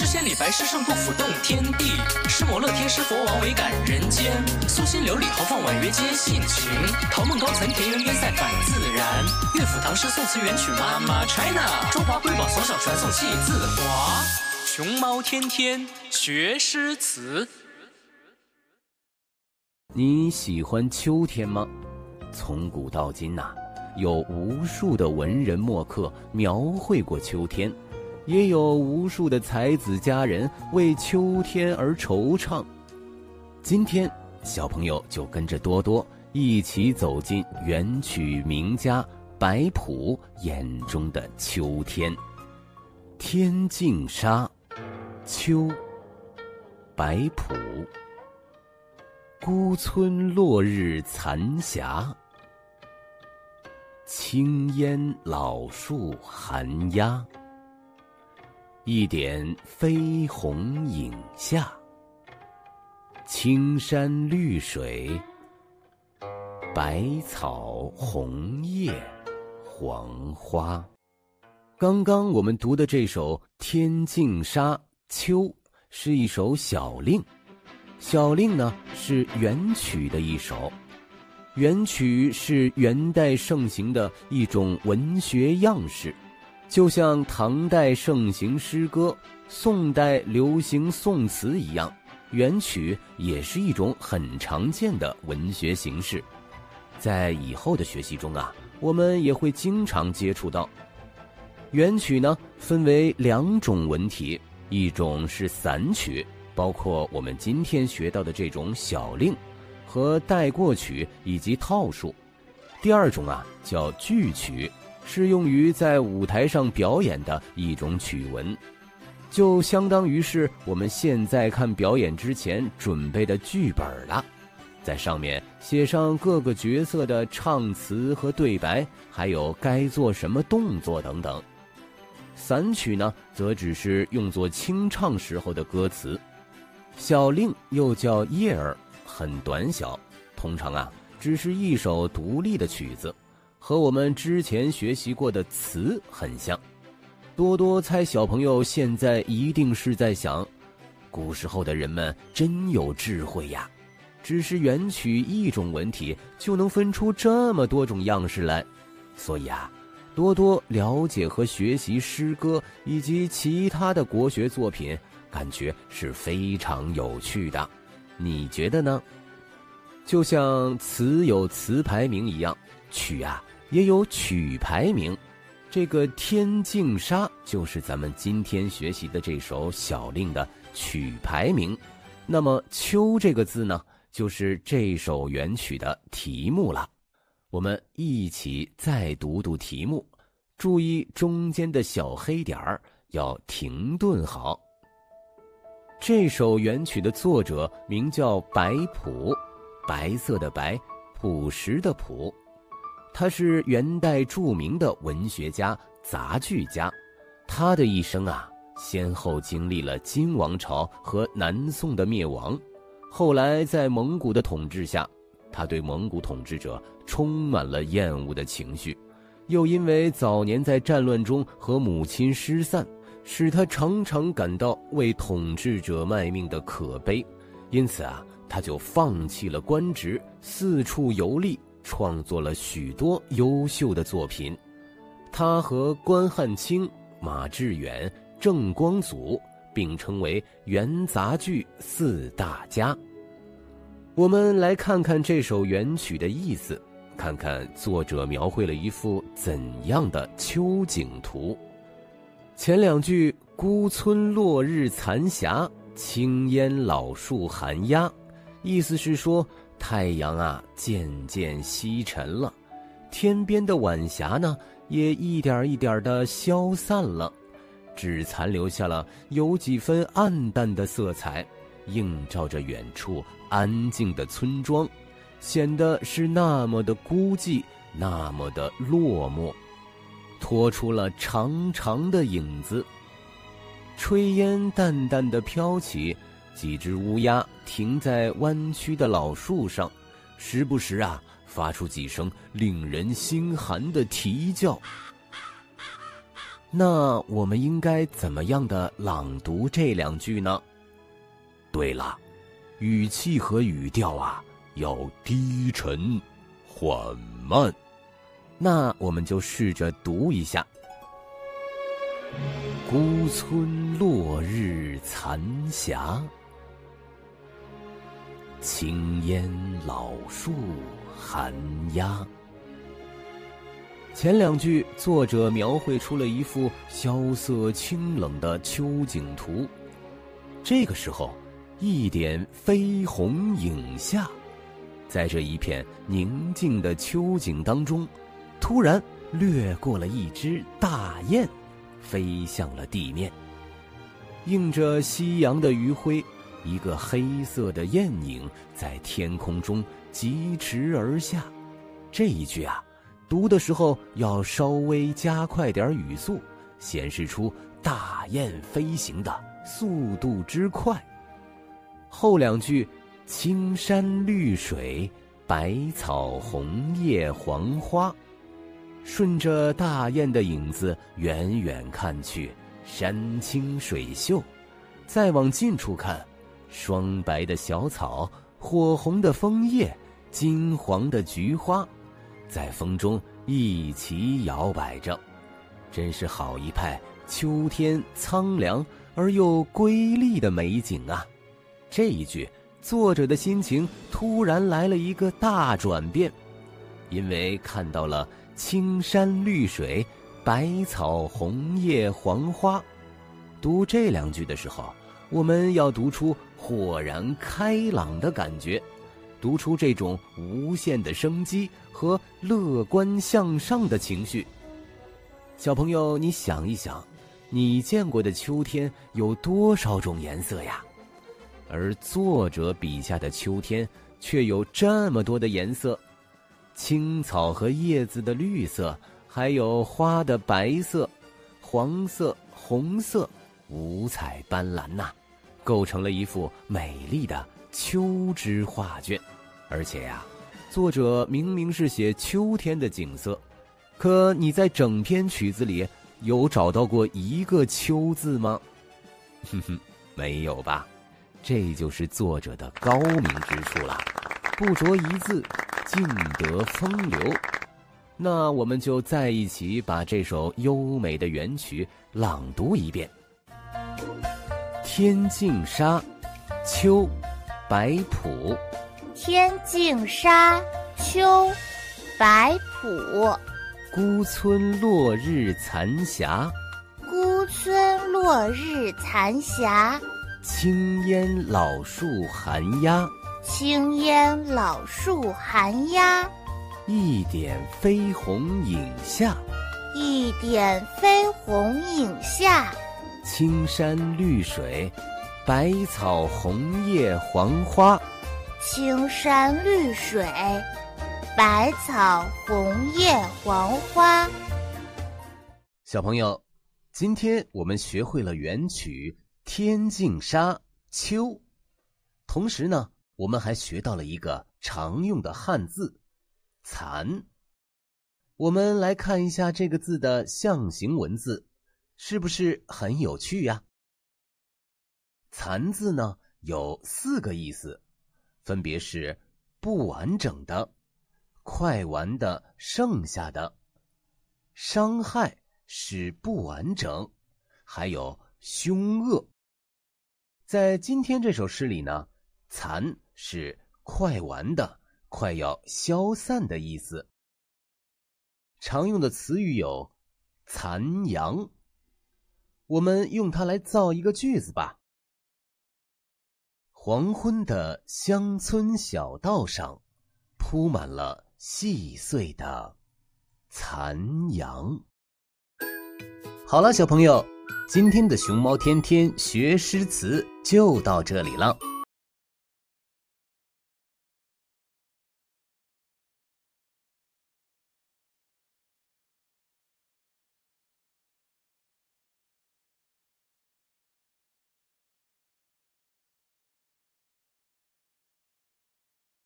诗仙李白诗圣杜甫动天地，诗魔乐天师佛王唯感人间。苏辛刘李豪放婉约皆性情，陶孟高岑田园边塞反自然。乐府唐诗宋词元曲妈妈 China， 中华瑰宝从小传颂气自华。熊猫天天学诗词。 你喜欢秋天吗？从古到今有无数的文人墨客描绘过秋天，也有无数的才子佳人为秋天而惆怅。今天小朋友就跟着多多一起走进元曲名家白朴眼中的秋天。天净沙，秋，白朴。孤村落日残霞，青烟老树寒鸦。一点飞红影下，青山绿水，百草红叶黄花。刚刚我们读的这首《天净沙·秋》是一首小令。小令呢是元曲的一首。元曲是元代盛行的一种文学样式，就像唐代盛行诗歌，宋代流行宋词一样，元曲也是一种很常见的文学形式。在以后的学习中我们也会经常接触到。元曲呢分为2种文体，一种是散曲，包括我们今天学到的这种小令和带过曲以及套数。第2种叫剧曲，是用于在舞台上表演的一种曲文，就相当于是我们现在看表演之前准备的剧本了，在上面写上各个角色的唱词和对白，还有该做什么动作等等。散曲呢则只是用作清唱时候的歌词。小令又叫叶儿，很短小，通常只是一首独立的曲子，和我们之前学习过的词很像。多多猜小朋友现在一定是在想，古时候的人们真有智慧呀，只是元曲一种文体就能分出这么多种样式来。所以多多了解和学习诗歌以及其他的国学作品，感觉是非常有趣的。你觉得呢？就像词有词牌名一样，曲也有曲牌名。这个天净沙就是咱们今天学习的这首小令的曲牌名。那么秋这个字呢，就是这首元曲的题目了。我们一起再读读题目，注意中间的小黑点儿要停顿好。这首元曲的作者名叫白朴，白色的白，朴实的朴。他是元代著名的文学家、杂剧家。他的一生先后经历了金王朝和南宋的灭亡。后来在蒙古的统治下，他对蒙古统治者充满了厌恶的情绪，又因为早年在战乱中和母亲失散，使他常常感到为统治者卖命的可悲。因此他就放弃了官职，四处游历，创作了许多优秀的作品。他和关汉卿、马致远、郑光祖并称为元杂剧4大家。我们来看看这首元曲的意思，看看作者描绘了一幅怎样的秋景图。前2句孤村落日残霞，青烟老树寒鸦，意思是说太阳渐渐西沉了，天边的晚霞呢也一点一点地消散了，只残留下了有几分暗淡的色彩，映照着远处安静的村庄，显得是那么的孤寂，那么的落寞，拖出了长长的影子。炊烟淡淡地飘起，几只乌鸦停在弯曲的老树上，时不时发出几声令人心寒的啼叫。 那我们应该怎么样的朗读这2句呢？对了，语气和语调啊要低沉缓慢。那我们就试着读一下。孤村落日残霞，青烟老树寒鸦。前2句作者描绘出了一幅萧瑟清冷的秋景图，这个时候一点飞鸿影下，在这一片宁静的秋景当中，突然掠过了一只大雁，飞向了地面。映着夕阳的余晖，一个黑色的雁影在天空中疾驰而下。这一句啊，读的时候要稍微加快点语速，显示出大雁飞行的速度之快。后2句青山绿水，百草红叶黄花，顺着大雁的影子远远看去，山清水秀，再往近处看，霜白的小草，火红的枫叶，金黄的菊花，在风中一起摇摆着，真是好一派秋天苍凉而又瑰丽的美景啊！这一句，作者的心情突然来了一个大转变，因为看到了青山绿水，百草红叶黄花。读这2句的时候，我们要读出豁然开朗的感觉，读出这种无限的生机和乐观向上的情绪。小朋友，你想一想，你见过的秋天有多少种颜色呀？而作者笔下的秋天却有这么多的颜色，青草和叶子的绿色，还有花的白色、黄色、红色，五彩斑斓呐，构成了一幅美丽的秋之画卷。而且呀，作者明明是写秋天的景色，可你在整篇曲子里有找到过一个秋字吗？没有吧？这就是作者的高明之处了，不着一字，尽得风流。那我们就在一起把这首优美的元曲朗读一遍。天净沙，秋，白朴。 天净沙，秋，白朴。 孤村落日残霞， 孤村落日残霞。 青烟老树寒鸦， 青烟老树寒鸦。 一点飞鸿影下， 一点飞鸿影下。 青山绿水，百草红叶黄花。 青山绿水，百草红叶黄花。 小朋友，今天我们学会了元曲天净沙，秋。同时呢，我们还学到了一个常用的汉字残。我们来看一下这个字的象形文字，是不是很有趣呀？残字呢有4个意思，分别是不完整的、快完的剩下的、伤害使不完整，还有凶恶。在今天这首诗里呢，残是快完的、快要消散的意思。常用的词语有残阳，我们用它来造一个句子吧。黄昏的乡村小道上，铺满了细碎的残阳。好了，小朋友，今天的熊猫天天学诗词就到这里了。